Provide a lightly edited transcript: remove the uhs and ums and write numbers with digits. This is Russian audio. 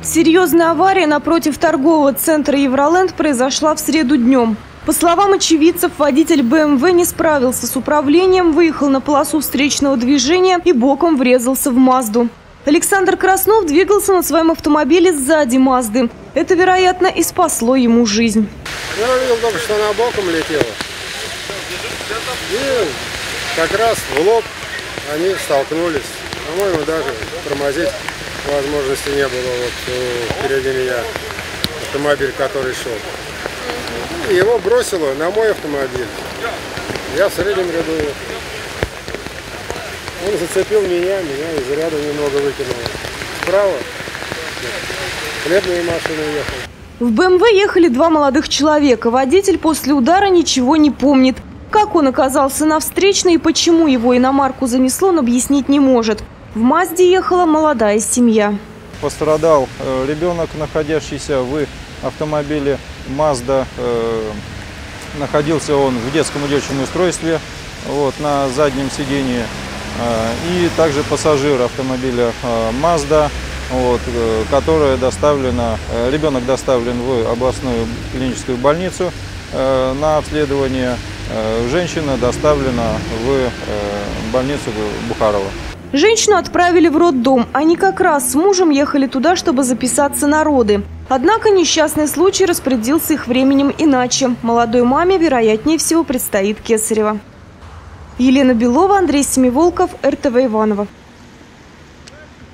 Серьезная авария напротив торгового центра «Евроленд» произошла в среду днем. По словам очевидцев, водитель БМВ не справился с управлением, выехал на полосу встречного движения и боком врезался в Мазду. Александр Краснов двигался на своем автомобиле сзади Мазды. Это, вероятно, и спасло ему жизнь. Я видел только, что она боком летела. И как раз в лоб они столкнулись. По-моему, даже тормозить возможности не было. Вот впереди меня автомобиль, который шел. И его бросило на мой автомобиль. Я в среднем ряду. Он зацепил меня из ряда немного выкинуло. Справа хлебная машина ехала. В БМВ ехали два молодых человека. Водитель после удара ничего не помнит. Как он оказался на встречной и почему его иномарку занесло, он объяснить не может. В Мазде ехала молодая семья. Пострадал ребенок, находящийся в автомобиле Mazda. Находился он в детском удерживающем устройстве, на заднем сидении. И также пассажир автомобиля Mazda, которая доставлена, ребенок доставлен в областную клиническую больницу на обследование. Женщина доставлена в больницу Бухарова. Женщину отправили в роддом. Они как раз с мужем ехали туда, чтобы записаться на роды. Однако несчастный случай распорядился их временем иначе. Молодой маме, вероятнее всего, предстоит кесарево. Елена Белова, Андрей Семиволков, РТВ Иваново.